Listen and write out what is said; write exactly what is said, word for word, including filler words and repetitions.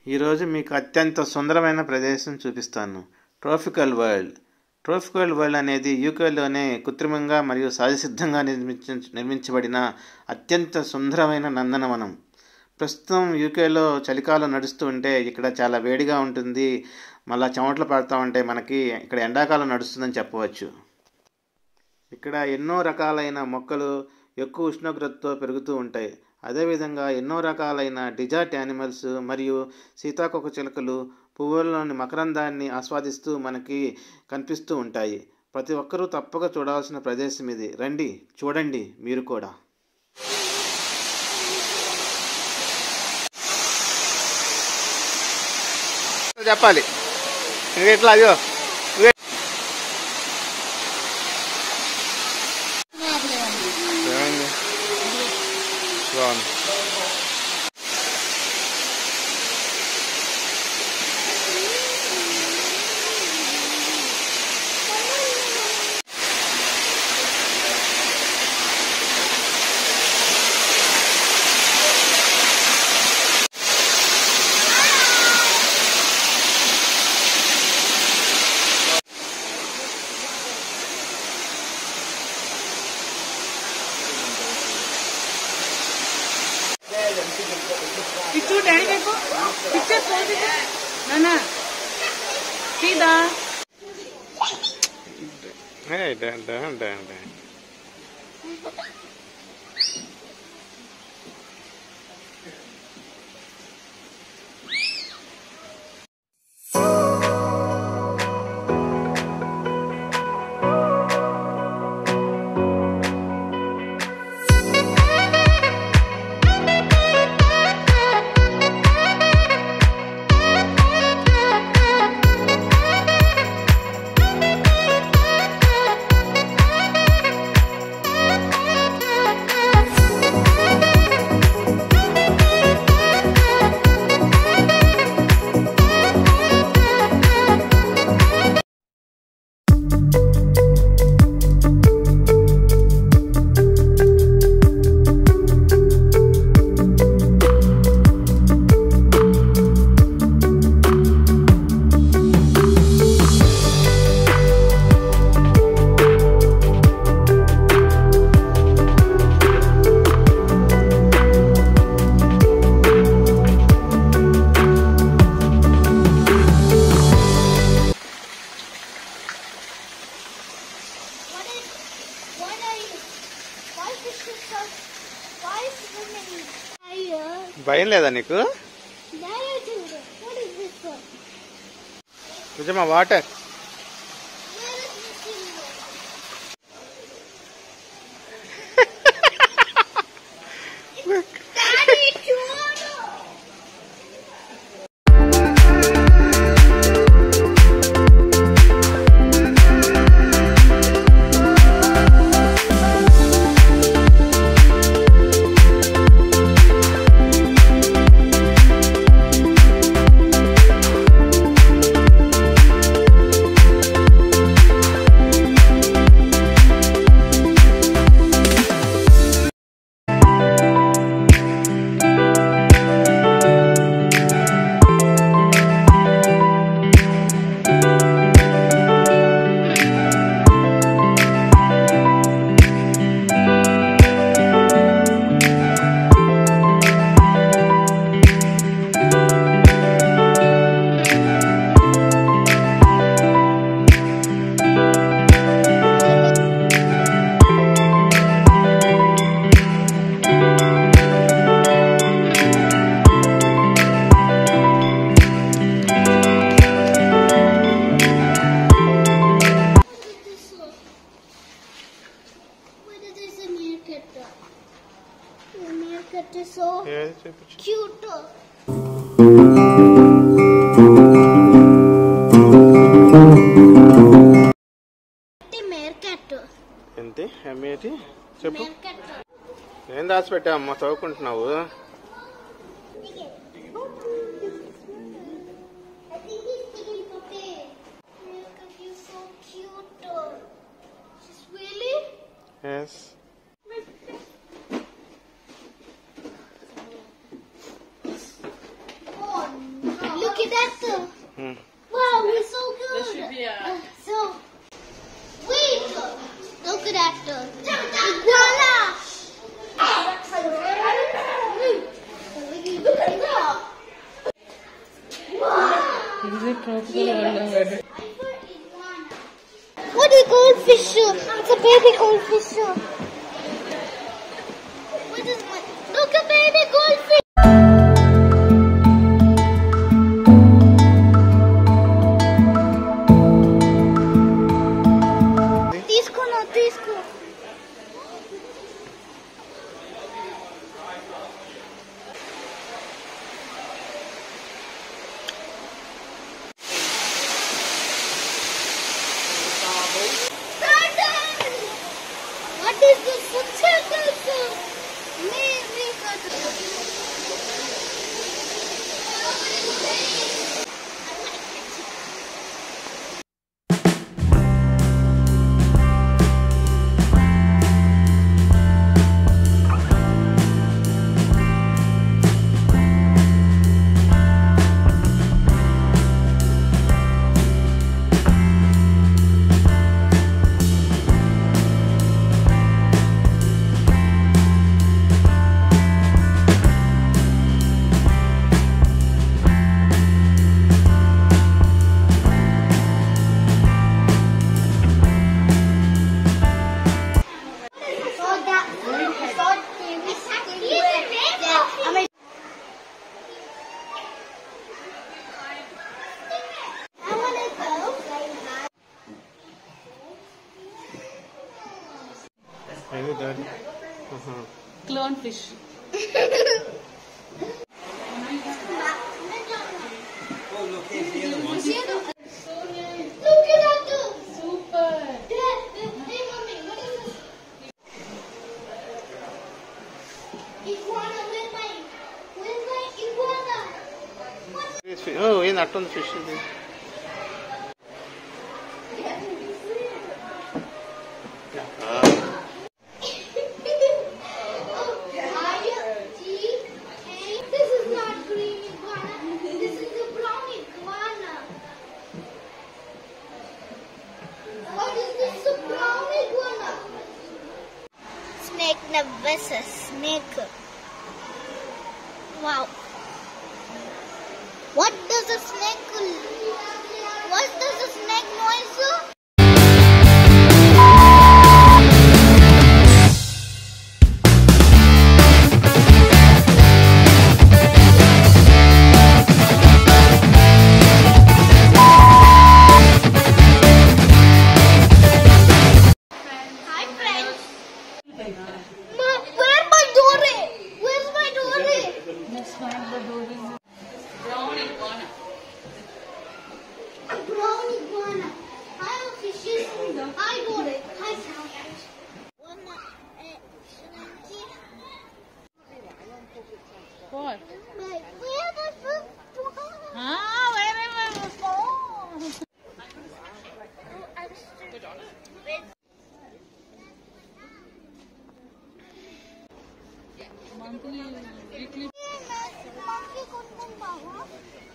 ఈరోజు మీకు అత్యంత సుందరమైన ప్రదేశం చూపిస్తాను. Tropical world. ట్రాపికల్ వరల్డ్ అనేది యూకేలోనే కృత్రిమంగా మరియు సహజసిద్ధంగా నిర్మించ నిర్మించబడిన అత్యంత సుందరమైన నందనవనం. ప్రస్తుతం యూకేలో చలికాలం నడుస్తూ ఉంటే ఇక్కడ చాలా వేడిగా ఉంటుంది. మళ్ళీ చెమటలు పడుతూ ఉంటే మనకి ఇక్కడ ఎండాకాలం నడుస్తుందని చెప్పవచ్చు. ఇక్కడ ఎన్నో రకాలైన మొక్కలు ఎక్కువ ఉష్ణోగ్రతతో పెరుగుతూ ఉంటాయి. అదేవిధంగా ఎన్నో రకాలైన డిజర్ట్ యానిమల్స్ మరియు సీతాకోక చిలుకలు పువ్వుల్లోని మకరందాన్ని ఆస్వాదిస్తూ మనకి కనిపిస్తూ ఉంటాయి. ప్రతి ఒక్కరూ తప్పక చూడాల్సిన ప్రదేశం ఇది. రండి, చూడండి మీరు కూడా. చెప్పాలి ఎట్లా అయ్యో బాగుంది. पिक्चर डैडी देखो, पिक्चर खोल दीजिए ना ना सीधा है डन डन डन डन భయం లేదా నీకు? నిజమా? Water so cute. ఏంటి ఏమిటి చెప్పు. ఏం దాచిపెట్టా అమ్మ? చదువుకుంటున్నావు? Yes. Oh no. Iguana. Is it tropical world? What is goldfish? It's a baby goldfish. What is what? Look, a baby goldfish. Disco, no disco. What is this? What's happening? Me, me, Are you done? Uh-huh. Clownfish. Look at that. Super. Hey, mommy, what is this? Iguana, where's my, where's my iguana? What? Oh, ಏನು ಅಷ್ಟೊಂದು fish ಇದೆ. This is not green iguana. This is the brown iguana. What is this? A brown iguana? Snake never snake. Wow. What does a snake? What does a snake noise? Hi friends. Ma, where my Dory? Where's my Dory? Let's find the dory. Brown iguana. A brown iguana. Hi fishes. Hi Dory. Hi friends. What? Wait, where the fuck? Ah, where am I? Oh. Monthly, weekly. Monkey